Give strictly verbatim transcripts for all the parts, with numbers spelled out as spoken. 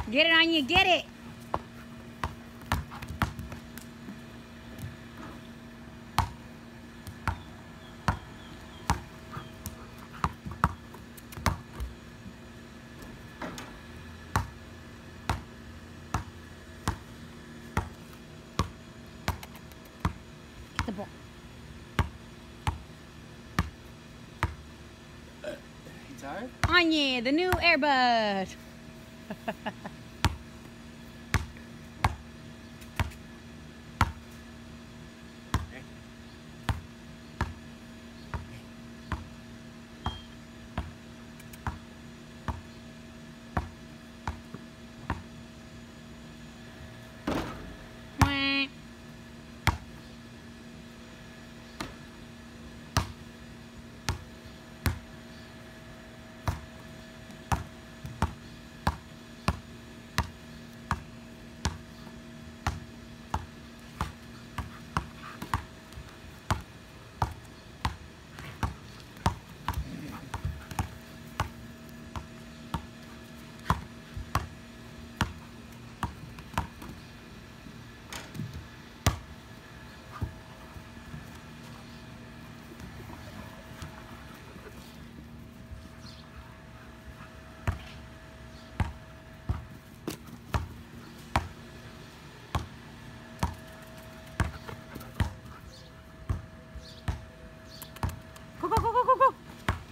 Get it on you, get it. Get the ball. You tired? Anya, the new Airbud. Go, go, go, go, go, go.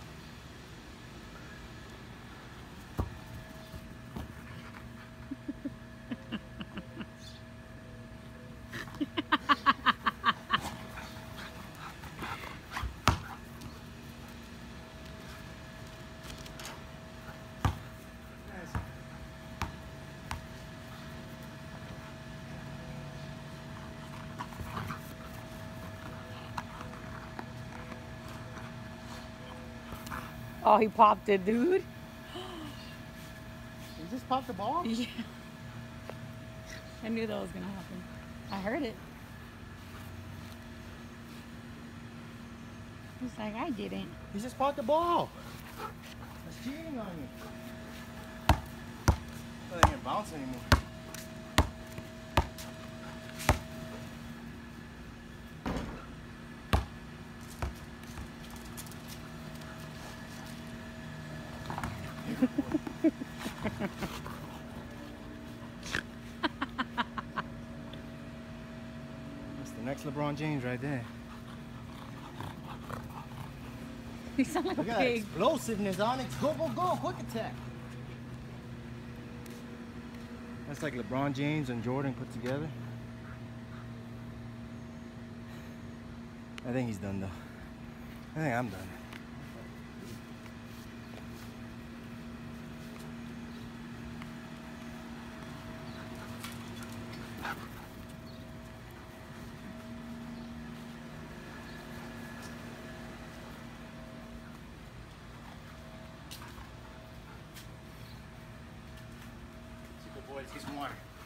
Oh, he popped it, dude. You just popped the ball? Yeah. I knew that was gonna happen. I heard it. He's like, I didn't. You just popped the ball. That's cheating on you. It doesn't bounce anymore. That's the next LeBron James right there. You sound like Look a at that pig. explosiveness, Onyx. Go, go, go. Quick attack. That's like LeBron James and Jordan put together. I think he's done though. I think I'm done. Boys, get some water.